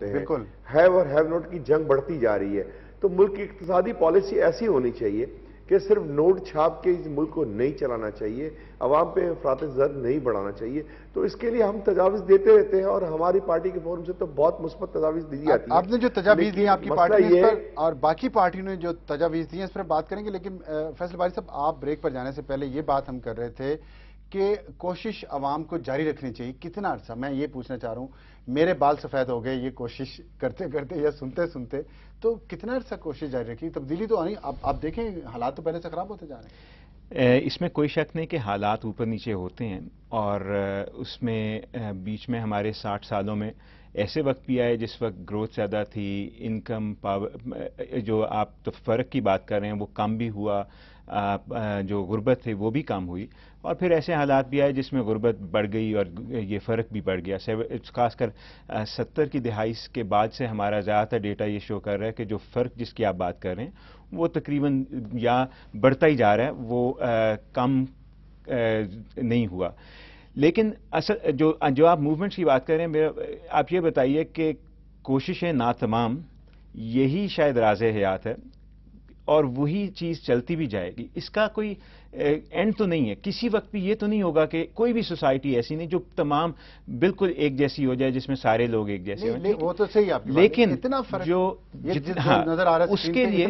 ہیں. بالکل. ہیو اور ہیو نوٹ کی جنگ بڑھتی جا رہی ہے. تو ملک کی اقتصادی پالیسی ایسی ہونی چاہیے کہ صرف نوٹ چھاپ کے اس ملک کو نہیں چلانا چاہیے, عوام پہ افراط زر نہیں بڑھانا چاہیے. تو اس کے لیے ہم تجاویز دیتے رہتے ہیں, اور ہماری پارٹی کے فورم سے تو بہت مثبت تجاویز دی جاتی ہے. آپ نے جو تجاویز دی آپ کی پارٹی نے اس پر, اور باقی پارٹیوں نے جو تجاویز دی ہیں اس پر بات کریں گے, لیکن فیصل باری صاحب آپ بریک پر جانے سے پہلے یہ بات ہم کر رہے تھے کہ کوشش عوام کو جاری رکھنی چاہیے. کتنا عرصہ, میں یہ پوچھنا چاہ رہا ہوں, میرے بال سفید ہو گئے یہ کوشش کرتے کرتے یا سنتے سنتے, تو کتنا عرصہ کوشش جاری رکھی؟ تبدیلی تو آنی, آپ دیکھیں حالات تو پہلے سے خراب ہوتے جا رہے ہیں. اس میں کوئی شک نہیں کہ حالات اوپر نیچے ہوتے ہیں, اور اس میں بیچ میں ہمارے 60 سالوں میں ایسے وقت بھی آئے جس وقت گروتھ زیادہ تھی, انکم پاور جو آپ تو فرق کی بات کر رہے ہیں وہ کم بھی ہوا, جو غربت تھی وہ بھی کم ہوئی, اور پھر ایسے حالات بھی آئے جس میں غربت بڑھ گئی اور یہ فرق بھی بڑھ گیا. خاص کر 70 کی دہائی کے بعد سے ہمارا زیادہ تر ڈیٹا یہ شو کر رہا ہے کہ جو فرق جس کی آپ بات کر رہے ہیں وہ تقریباً یا بڑھتا ہی جا رہا ہے, وہ کم نہیں ہوا. لیکن اصل جو آپ موومنٹس کی بات کر رہے ہیں, آپ یہ بتائیے کہ کوششیں ناتمام یہی شاید راز حیات ہے, اور وہی چیز چلتی بھی جائے گی. اس کا کوئی اینڈ تو نہیں ہے. کسی وقت بھی یہ تو نہیں ہوگا کہ کوئی بھی سوسائٹی ایسی نہیں جو تمام بالکل ایک جیسی ہو جائے, جس میں سارے لوگ ایک جیسے ہوں. وہ تو صحیح آپ, لیکن اتنا فرق جو نظر آ رہا ہے اس کے لیے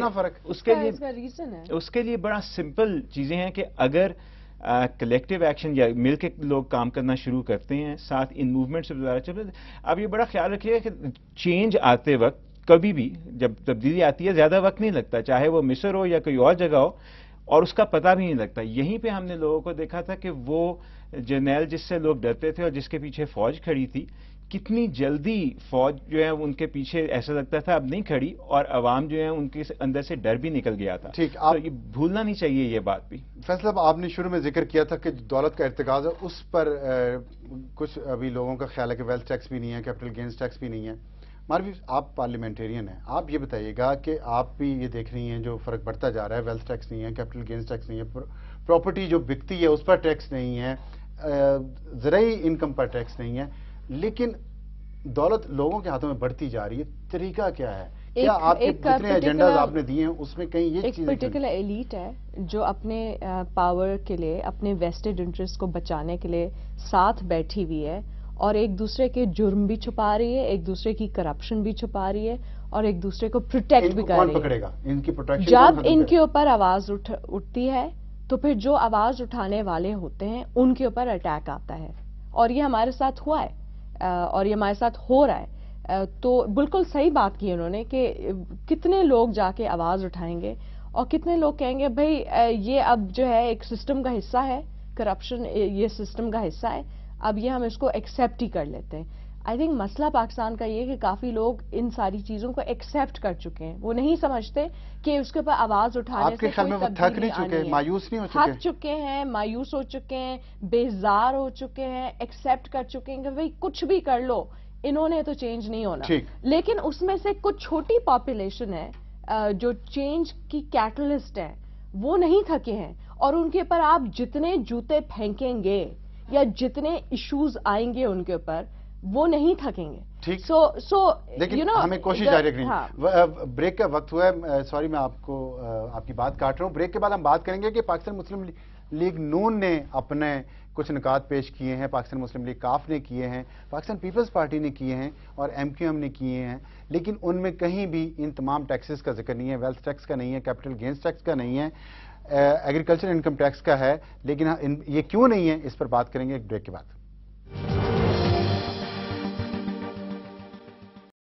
اس کے لیے بڑا سمپل چیزیں ہیں کہ اگر کلیکٹیو ایکشن یا مل کے لوگ کام کرنا شروع کرتے ہیں, ساتھ ان موومنٹ سے گزارا چل رہا ہے. اب یہ بڑا خیال رکھیے کہ چینج آتے وقت کبھی بھی جب تبدیلی آتی ہے زیادہ وقت نہیں لگتا, چاہے وہ مصر ہو یا کوئی اور جگہ ہو, اور اس کا پتہ بھی نہیں لگتا. یہیں پہ ہم نے لوگوں کو دیکھا تھا کہ وہ جرنیل جس سے لوگ ڈرتے تھے اور جس کے پیچھے فوج کھڑی تھی, کتنی جلدی فوج جو ہے ان کے پیچھے ایسا لگتا تھا اب نہیں کھڑی, اور عوام جو ہے ان کے اندر سے ڈر بھی نکل گیا تھا. ٹھیک, تو یہ بھولنا نہیں چاہیے یہ بات بھی. فیصل صاحب, آپ نے شروع میں ذکر کیا تھا کہ دولت کا ارتکاز ہے, اس پر کچھ ابھی لوگوں کا خیال ہے کہ ویلتھ ٹیکس بھی نہیں ہے, کیپٹل گینز ٹیکس بھی نہیں ہے. ماروی, آپ پارلیمنٹیرین ہیں, آپ یہ بتائیے گا کہ آپ بھی یہ دیکھ رہی ہیں جو فرق بڑھتا جا رہا ہے, ویلتھ ٹیکس نہیں ہے, کیپٹل گینز ٹیکس نہیں ہے, پراپرٹی جو بکتی ہے اس پر ٹیکس نہیں ہے, زرعی انکم پر ٹیکس نہیں ہے, لیکن دولت لوگوں کے ہاتھوں میں بڑھتی جا رہی ہے. طریقہ کیا ہے؟ کیا آپ کے جتنے ایجنڈاز آپ نے دیے ہیں اس میں کہیں یہ ایک پرٹیکولر ایلیٹ ہے جو اپنے پاور کے لیے, اپنے ویسٹڈ انٹرسٹ کو بچانے کے لیے ساتھ بیٹھی ہوئی ہے, اور ایک دوسرے کے جرم بھی چھپا رہی ہے, ایک دوسرے کی کرپشن بھی چھپا رہی ہے, اور ایک دوسرے کو پروٹیکٹ بھی کر رہی ہے. کون پکڑے گا ان کی پروٹیکشن؟ جب ان کے اوپر آواز اٹھتی ہے تو پھر جو آواز اٹھانے والے ہوتے ہیں ان کے اوپر اٹیک آتا ہے, اور یہ ہمارے ساتھ ہوا ہے اور یہ ہمارے ساتھ ہو رہا ہے. تو بالکل صحیح بات کی انہوں نے کہ کتنے لوگ جا کے آواز اٹھائیں گے, اور کتنے لوگ کہیں گے بھائی یہ اب جو ہے ایک سسٹم کا حصہ ہے, کرپشن یہ سسٹم کا حصہ ہے, اب یہ ہم اس کو ایکسیپٹ ہی کر لیتے ہیں. آئی تھنک مسئلہ پاکستان کا یہ کہ کافی لوگ ان ساری چیزوں کو ایکسیپٹ کر چکے ہیں, وہ نہیں سمجھتے کہ اس کے اوپر آواز اٹھانے سے کوئی تبدیلی آنی ہے. مایوس نہیں ہو چکے؟ تھک چکے ہیں, مایوس ہو چکے ہیں, بیزار ہو چکے ہیں, ایکسیپٹ کر چکے ہیں کہ بھائی کچھ بھی کر لو, انہوں نے تو چینج نہیں ہونا. لیکن اس میں سے کچھ چھوٹی پاپولیشن ہے جو چینج کی کیٹلسٹ ہے, وہ نہیں تھکے ہیں, اور ان کے اوپر آپ جتنے جوتے پھینکیں گے یا جتنے ایشوز آئیں گے ان کے اوپر, وہ نہیں تھکیں گے. لیکن ہمیں کوشش جاری رکھنی ہے. بریک کا وقت ہوا ہے, سوری میں آپ کی بات کاٹ رہا ہوں. بریک کے بعد ہم بات کریں گے کہ پاکستان مسلم لیگ نون نے اپنے کچھ نکات پیش کیے ہیں, پاکستان مسلم لیگ کاف نے کیے ہیں, پاکستان پیپلز پارٹی نے کیے ہیں, اور ایم کیو ایم نے کیے ہیں, لیکن ان میں کہیں بھی ان تمام ٹیکسز کا ذکر نہیں ہے. ویلتھ ٹیکس کا نہیں ہے, کیپٹل گینز ٹیکس کا نہیں ہے, ایگریکلچر انکم ٹیکس کا ہے, لیکن یہ کیوں نہیں ہے اس پر بات کریں گے ایک بریک کے بعد.